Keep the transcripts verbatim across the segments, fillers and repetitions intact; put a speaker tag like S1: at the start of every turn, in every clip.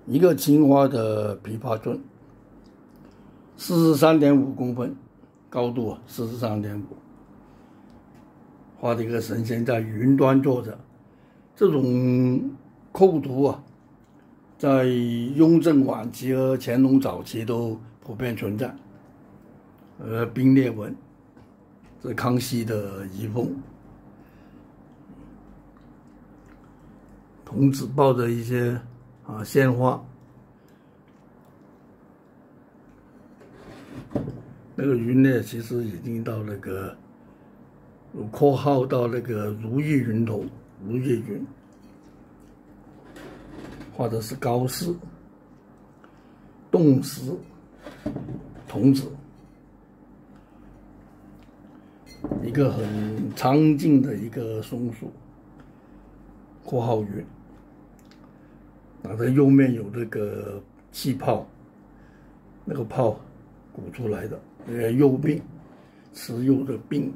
S1: 一个青花的琵琶尊，四十三点五公分，高度啊四十三点五，画的一个神仙在云端坐着，这种构图啊，在雍正晚期和乾隆早期都普遍存在。呃，冰裂纹，这是康熙的遗风。童子抱着一些啊鲜花，那个云呢，其实已经到那个括号到那个如意云头，如意云，画的是高士、洞石、童子，一个很苍劲的一个松树，括号云。它的右面有那个气泡，那个泡鼓出来的，那个釉病，持釉的病。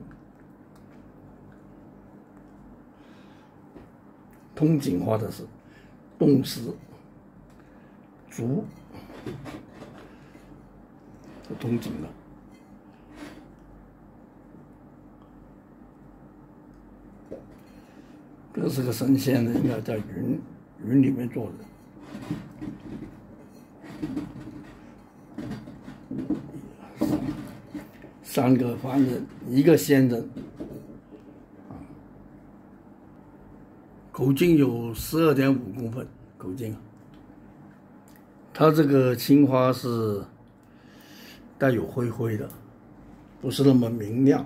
S1: 通景画的是洞石、竹，这通景了。这是个神仙呢，应该在云云里面坐着。三个凡人，一个仙人，口径有十二点五公分，口径。它这个青花是带有灰灰的，不是那么明亮。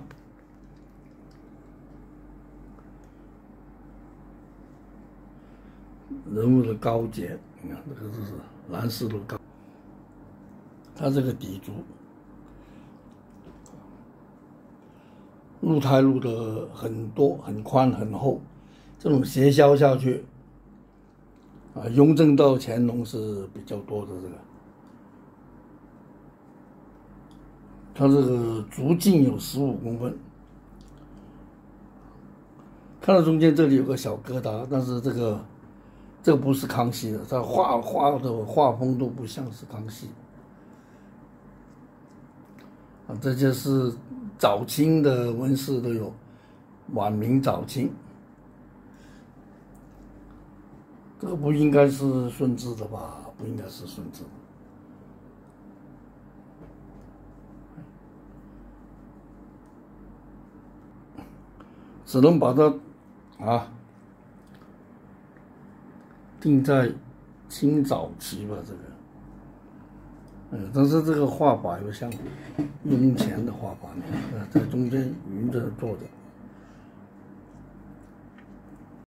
S1: 人物的高洁，你看这个是蓝丝的高，它这个底足。鹿胎鹿的很多很宽很厚，这种斜削下去，啊，雍正到乾隆是比较多的这个。它这个足径有十五公分，看到中间这里有个小疙瘩，但是这个这个不是康熙的，它画画的画风都不像是康熙。啊，这就是早清的纹饰都有，晚明、早清，这个不应该是顺治的吧？不应该是顺治的，只能把它啊定在清早期吧，这个。嗯，但是这个画法又像雍乾的画法那样，在中间匀着坐着。